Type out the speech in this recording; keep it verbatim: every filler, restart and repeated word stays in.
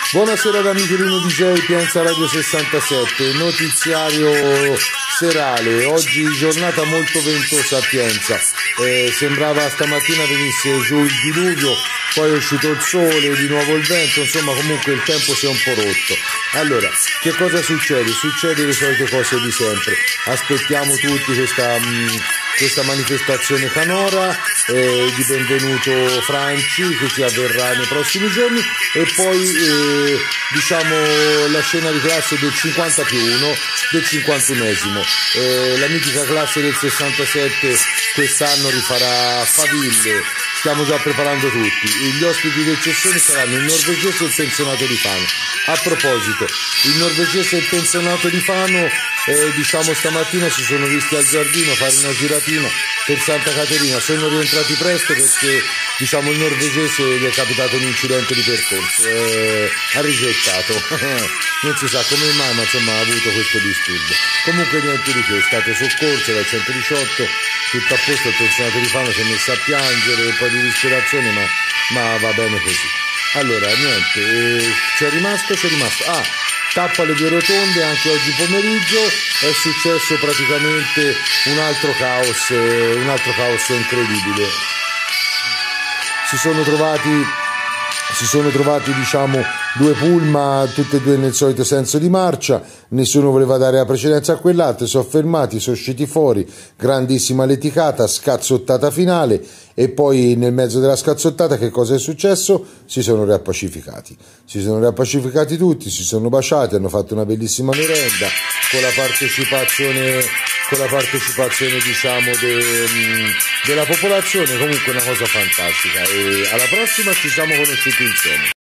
Buonasera da Michelino D J, Pienza Radio sessantasette, notiziario serale. Oggi giornata molto ventosa a Pienza, eh, sembrava stamattina venisse giù il diluvio, poi è uscito il sole, di nuovo il vento, insomma comunque il tempo si è un po' rotto. Allora, che cosa succede? Succede le solite cose di sempre. Aspettiamo tutti questa, mh, questa manifestazione canora eh, di benvenuto Franci che ci avverrà nei prossimi giorni, e poi eh, diciamo la scena di classe del cinquanta più uno, del cinquantunesimo. Eh, la mitica classe del sessantasette quest'anno rifarà faville, stiamo già preparando tutti. Gli ospiti d'eccezione saranno il norvegese e il pensionato di Fano. A proposito, il norvegese e il pensionato di Fano eh, diciamo stamattina si sono visti al giardino fare una giratina per Santa Caterina, sono rientrati presto perché diciamo il norvegese gli è capitato un incidente di percorso, eh, ha rigettato non si sa come mai, ma insomma ha avuto questo disturbo. Comunque niente di che, è stato soccorso dal centodiciotto, tutto a posto, il pensionato di Fano si è messo a piangere, un po' di disperazione, ma, ma va bene così. Allora niente, eh, c'è rimasto, c'è rimasto, ah, tappa alle due rotonde anche oggi pomeriggio, è successo praticamente un altro caos, eh, un altro caos incredibile. Si sono trovati, si sono trovati diciamo due pullman, tutte e due nel solito senso di marcia, nessuno voleva dare la precedenza a quell'altro, sono fermati, sono usciti fuori, grandissima litigata, scazzottata finale, e poi nel mezzo della scazzottata che cosa è successo? Si sono riappacificati, si sono riappacificati tutti, si sono baciati, hanno fatto una bellissima merenda con la partecipazione, con la partecipazione diciamo de, della popolazione, comunque una cosa fantastica, e alla prossima ci siamo conosciuti insieme.